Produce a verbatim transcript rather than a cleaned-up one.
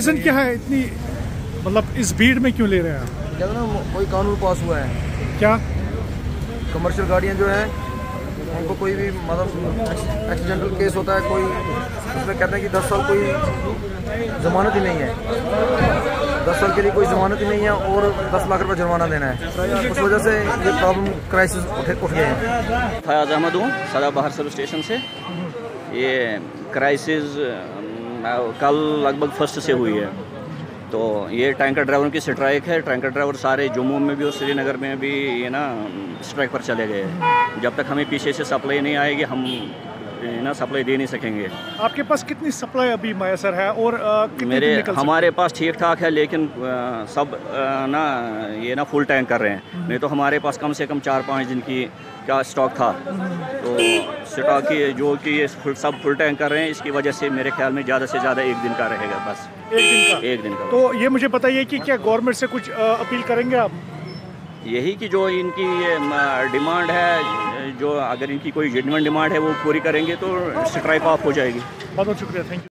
Reason क्या है इतनी, मतलब इस भीड़ में क्यों ले रहे हैं आप? क्या ना कोई कानून पास हुआ है, क्या कमर्शियल गाड़ियाँ जो हैं उनको कोई भी मतलब एक्सीडेंटल केस होता है कोई, उसमें कहते हैं कि दस साल कोई जमानत ही नहीं है, दस साल के लिए कोई जमानत ही नहीं है और दस लाख रुपए जुर्माना देना है। उस वजह से ये प्रॉब्लम क्राइसिस उठ उठ गए हैं। फयाज अहमद हूँ सदाबहार सब स्टेशन से। ये क्राइसिस कल लगभग फर्स्ट से हुई है। तो ये टैंकर ड्राइवरों की स्ट्राइक है। टैंकर ड्राइवर सारे जम्मू में भी और श्रीनगर में भी ये ना स्ट्राइक पर चले गए हैं। जब तक हमें पीछे से सप्लाई नहीं आएगी हम ना सप्लाई दे नहीं सकेंगे। आपके पास कितनी सप्लाई अभी मैसर है और आ, कितनी मेरे निकल हमारे पास ठीक ठाक है, लेकिन आ, सब आ, ना ये ना फुल टैंक कर रहे हैं। नहीं तो हमारे पास कम से कम चार पाँच दिन की क्या स्टॉक था। तो स्टॉक की जो कि ये फुल सब फुल टैंक कर रहे हैं, इसकी वजह से मेरे ख्याल में ज़्यादा से ज़्यादा एक दिन का रहेगा बस। एक दिन का एक दिन का। तो ये मुझे बताइए कि क्या गवर्नमेंट से कुछ आ, अपील करेंगे आप? यही कि जो इनकी ये डिमांड है, जो अगर इनकी कोई जेन्युइन डिमांड है वो पूरी करेंगे तो स्ट्राइक ऑफ हो जाएगी। बहुत बहुत शुक्रिया, थैंक यू।